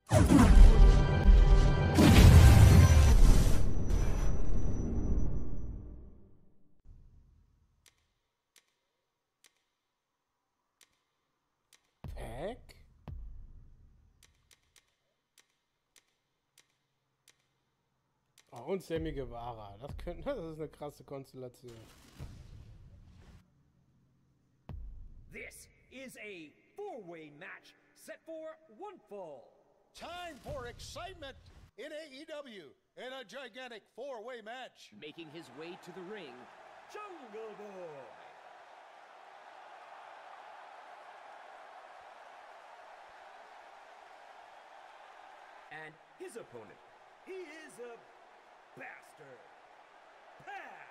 Pack? Oh, und Sammy Guevara. Das ist eine krasse Konstellation. This is a four-way match set for one fall. Time for excitement in AEW in a gigantic four-way match. Making his way to the ring, Jungle Boy. And his opponent, he is a bastard. Pack.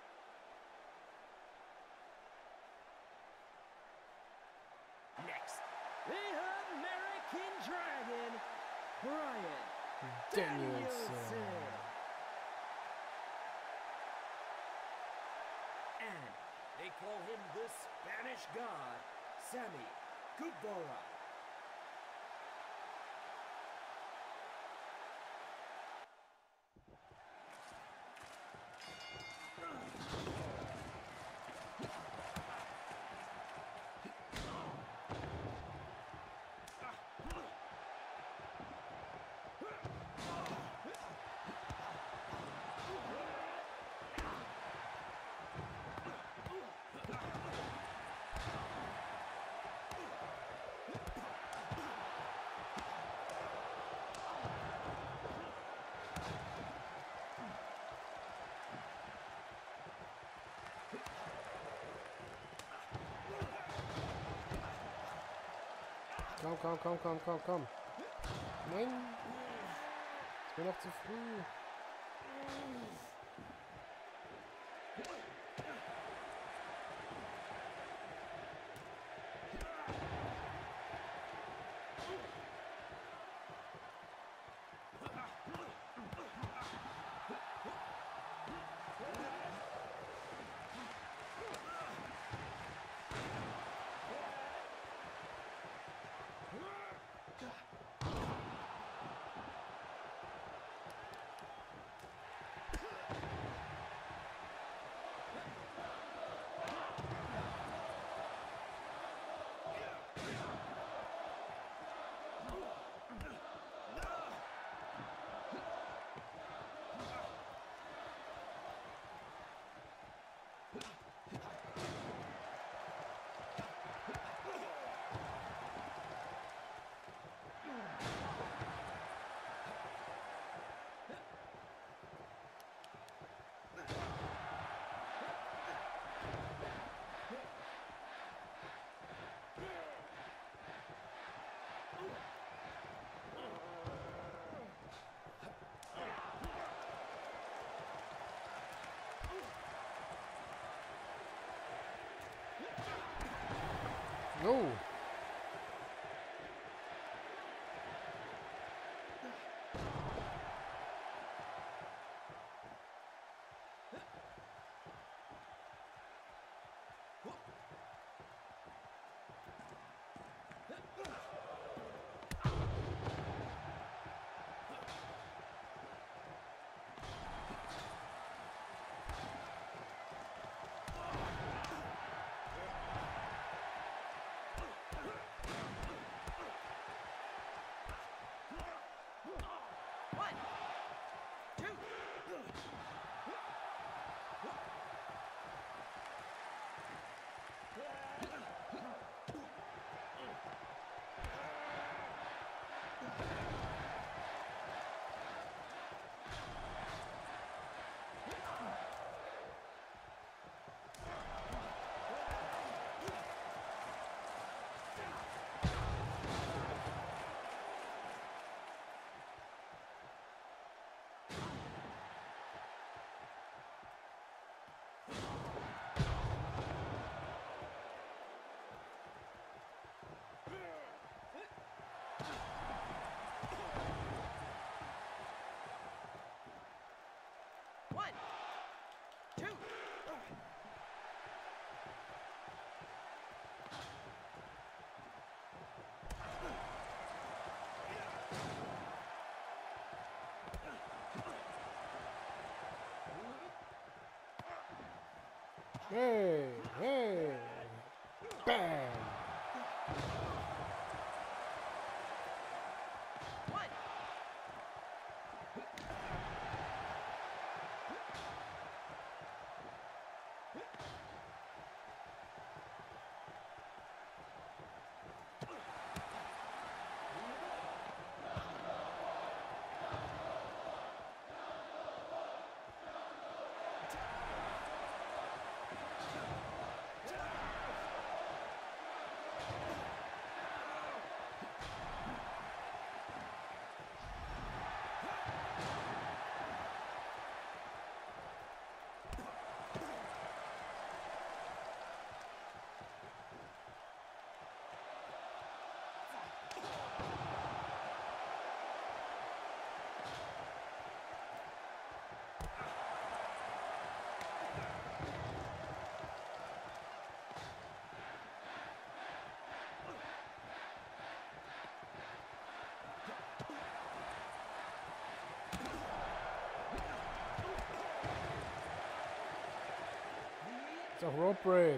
Next, the American Dragon, Bryan Danielson. And they call him the Spanish God, Sammy Guevara. Komm. Nein. Ich bin noch zu früh. No. Hey, hey. Bam. Ist auch Rope Break.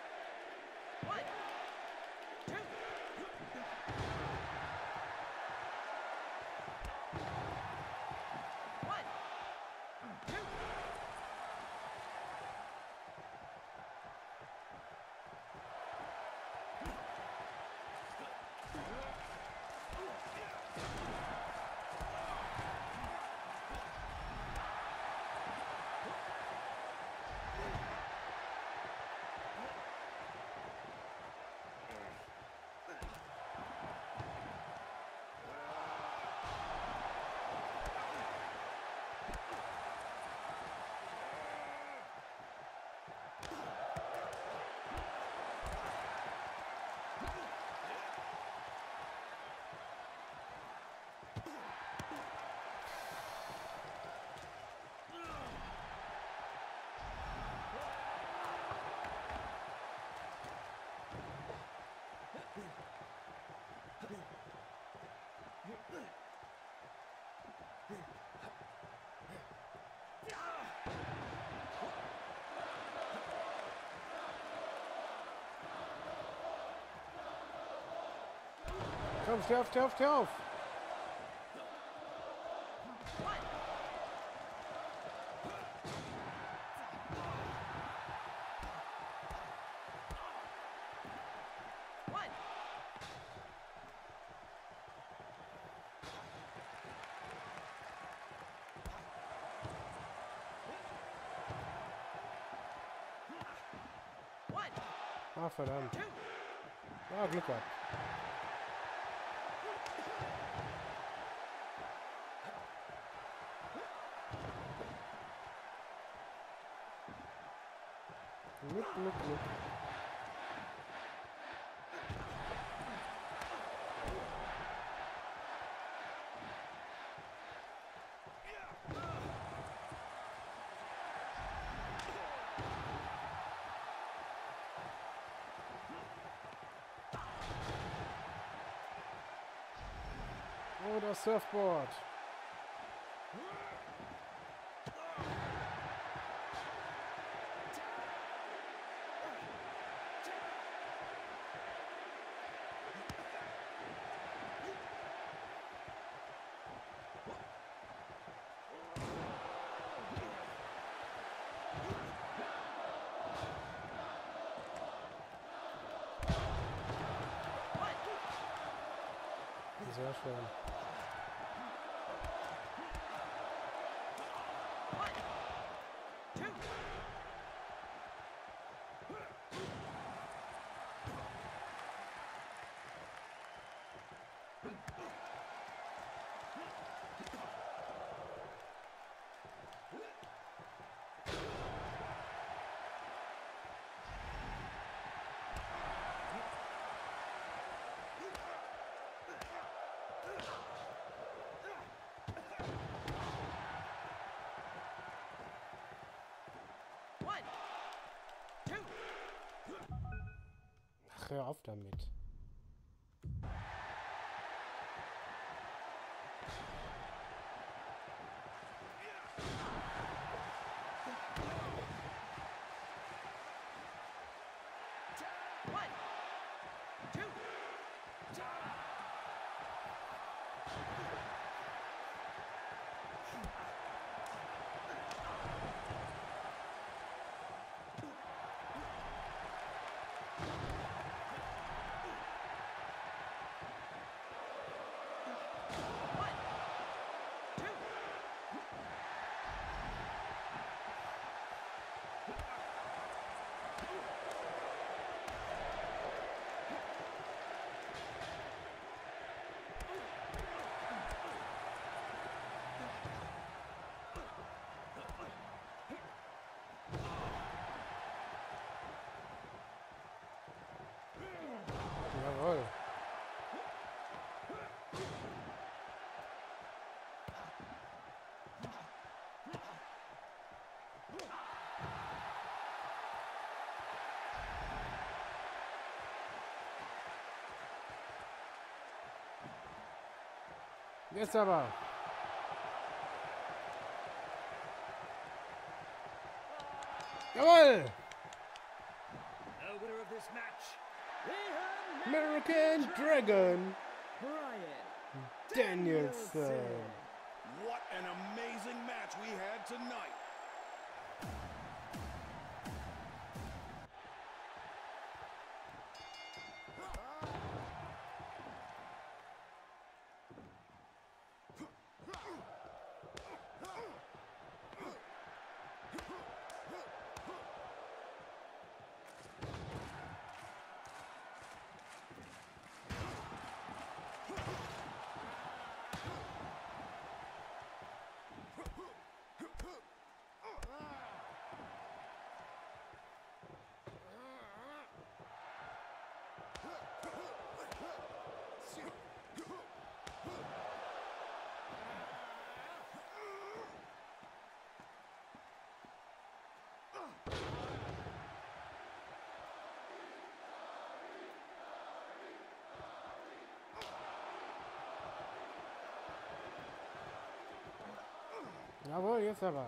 Komm, steh auf, steh auf, steh auf. Ah, verdammt. Ja, Glück gehabt. Glück, Glück, Glück. Oh, das Surfboard. Sehr schön. Ach, hör auf damit. Jetzt aber. Jawohl! The winner of this match, the American Dragon Bryan Danielson. What an amazing match we had tonight. Jawohl, jetzt aber.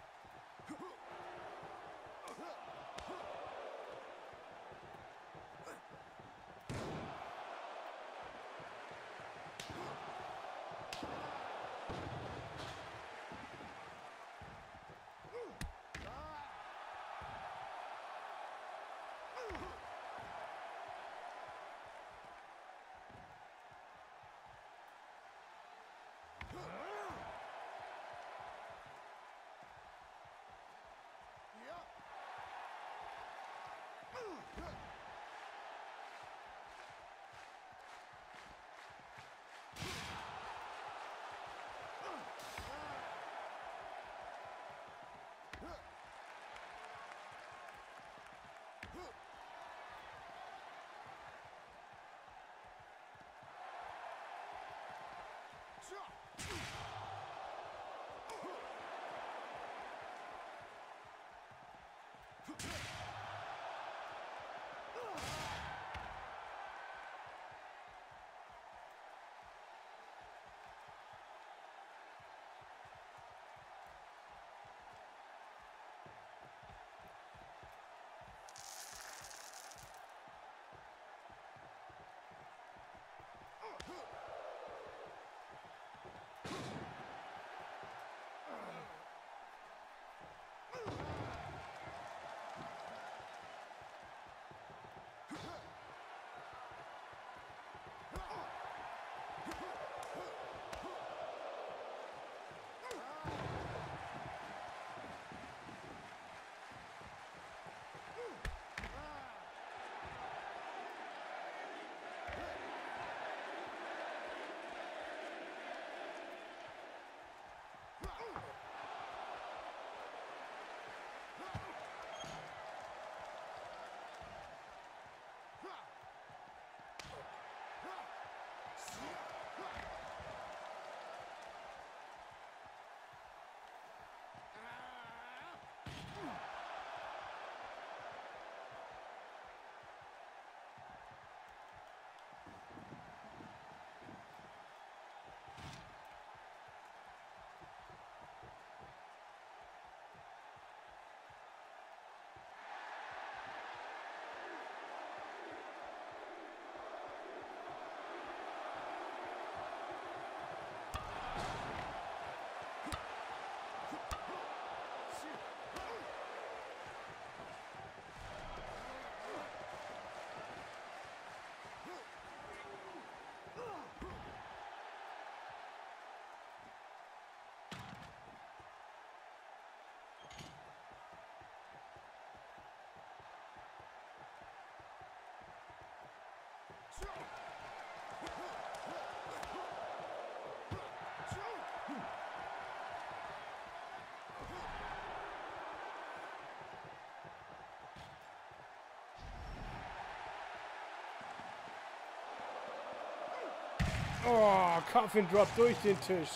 Oh, Coffin Drop durch den Tisch.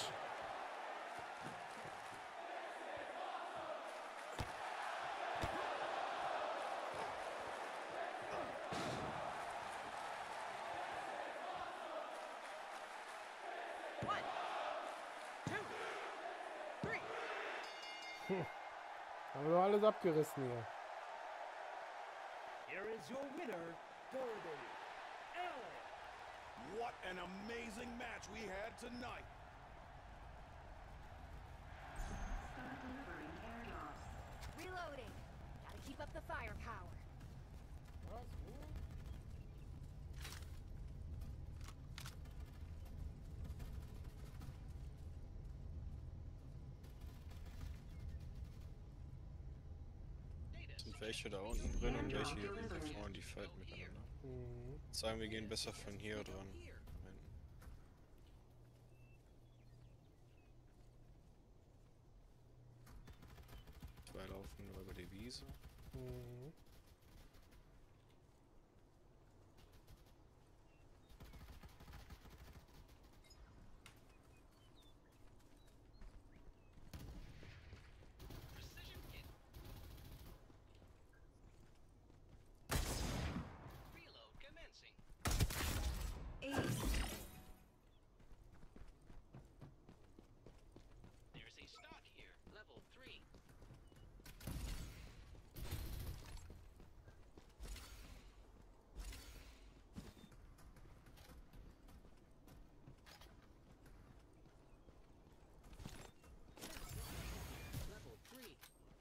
Haben wir doch alles abgerissen hier. Here is your winner, Darby Allin. What an amazing match we had tonight. Reloading. Gotta keep up the firepower. Was? Wo? Sind welche da unten drin und welche hier vorne, die fighten miteinander. Mhm. Sagen wir gehen besser von hier dran. Moment. Zwei laufen über die Wiese. Mhm. Reload commencing. There's a stock here, level 3. Level 3.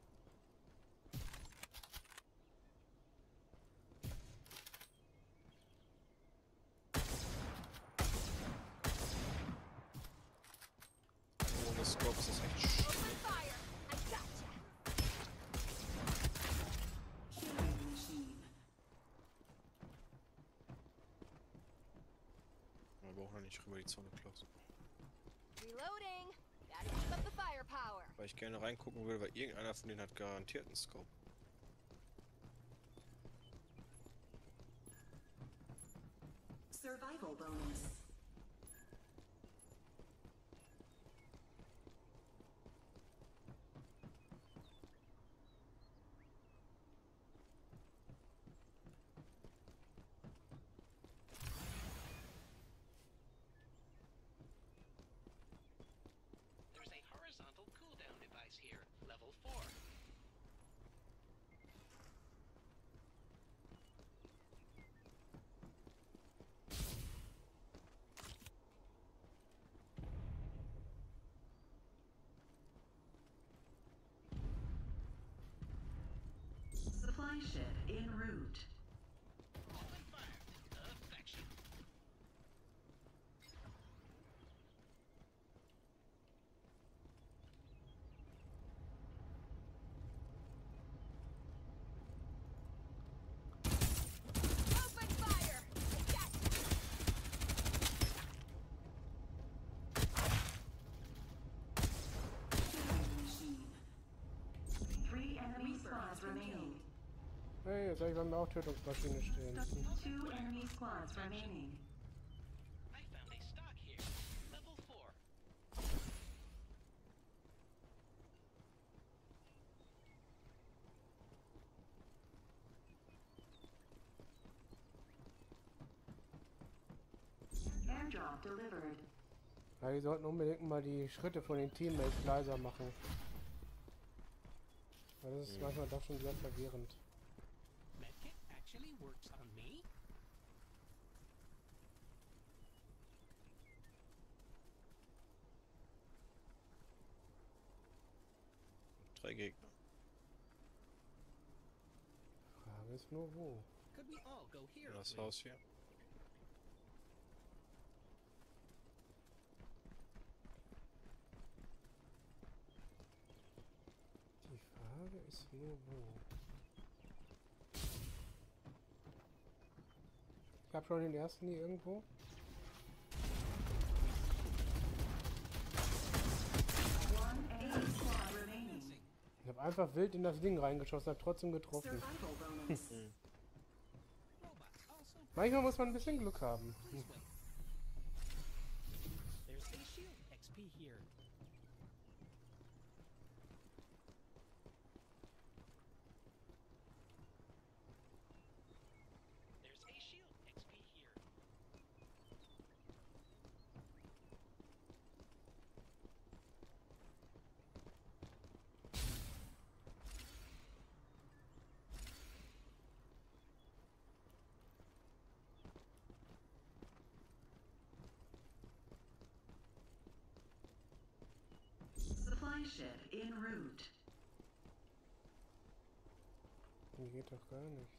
Ohne Scopes ist echt Open schlimm. fire! I gotcha! Wir brauchen noch nicht rüber die Zone close. Reloading. Gotta keep up the firepower. Weil ich gerne reingucken will, weil irgendeiner von denen hat garantiert einen Scope. Survival bonus. There's a horizontal cooldown device here, level 4. Supply ship en route. Open fire. Affection. Open fire! I gotcha! Machine. 3 enemy squads remaining. Hey, jetzt habe ich bei mir auch Tötungsmaschine stehen. 2 enemy squads remaining. I found a stock here, level 4. Airdrop delivered. Ja, die sollten unbedingt mal die Schritte von den Teammates leiser machen. Weil das ist manchmal doch schon sehr verwirrend. Medkit actually works on me? Drei Gegner. Frage ist nur wo. Could we all go here, Das please? Haus hier. Die Frage ist nur wo. Ich hab schon den ersten hier irgendwo. One enemy squad remaining. Ich habe einfach wild in das Ding reingeschossen, hab trotzdem getroffen. Survival bonus. Robots also Manchmal muss man ein bisschen Glück haben. this way. There's a shield XP here. There's a shield XP here. Spaceship en route. Hier geht doch gar nichts.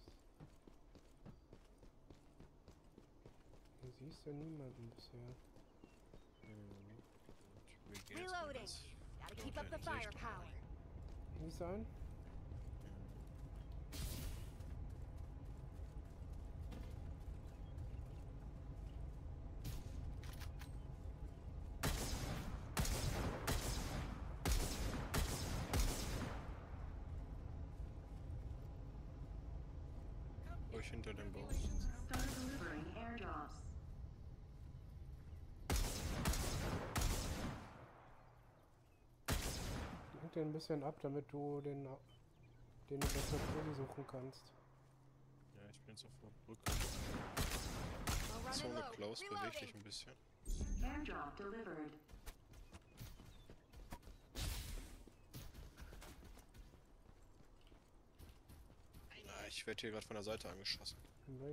Hier siehst du niemanden bisher. Wir gehen jetzt mal Reloading. ganz Gotta laut keep up the in Sicht. firepower. Wie sein? Ruhig hinter dem Baum. Start delivering airdrops. Lenk den ein bisschen ab, damit du den besser suchen kannst. Ja, ich bin jetzt auf der Brücke. I'll run Zone it low. Klaus bewegt Reloading. dich ein bisschen. Airdrop delivered. Na, ich werde hier gerade von der Seite angeschossen. Welch?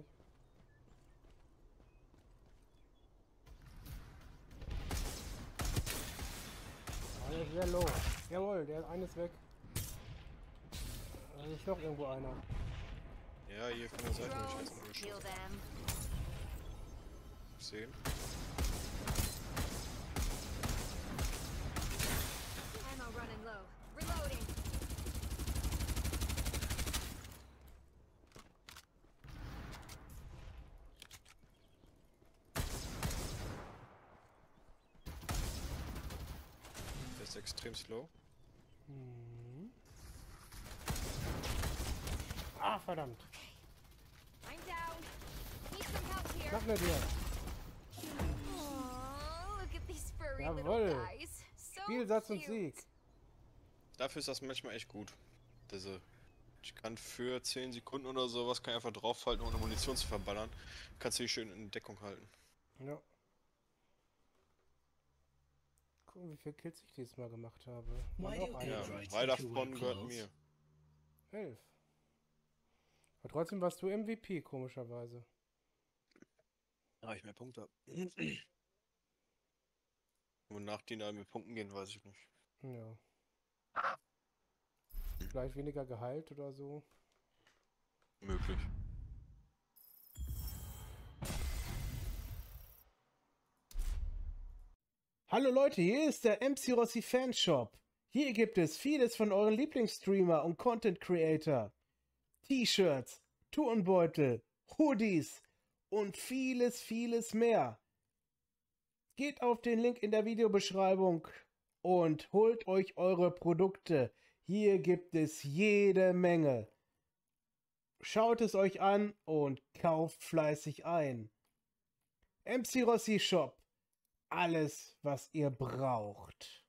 Ah, der ist sehr low. Jawohl, der eine ist weg. Da ist noch irgendwo einer. Ja, hier von der Seite habe ich Drones, jetzt kill angeschossen. them. Sehen. Ammo running low. Reloading. Der ist extrem slow. Hm. Ah, verdammt. I'm down. Need some help here. Sag mir dir. Oh, look at these furry Jawohl. little guys. So Spielsatz und cute. Sieg. Dafür ist das manchmal echt gut. Ich kann für 10 Sekunden oder sowas kann ich einfach draufhalten, ohne Munition zu verballern. Kannst du dich schön in Deckung halten. Ja. Gucken, wie viele Kills ich dieses Mal gemacht habe. War Why noch do einer. Ja, Androids drei think you wear davon gehört clothes? mir. 11. Aber trotzdem warst du MVP, komischerweise. Ah, ich mehr Punkte habe. Wonach die da mit Punkten gehen, weiß ich nicht. Ja. Vielleicht weniger Gehalt oder so. Möglich. Hallo Leute, hier ist der MC Rossi Fanshop. Hier gibt es vieles von euren Lieblingsstreamer und Content Creator. T-Shirts, Turnbeutel, Hoodies und vieles, vieles mehr. Geht auf den Link in der Videobeschreibung und holt euch eure Produkte. Hier gibt es jede Menge. Schaut es euch an und kauft fleißig ein. MC Rossi Shop. Alles, was ihr braucht.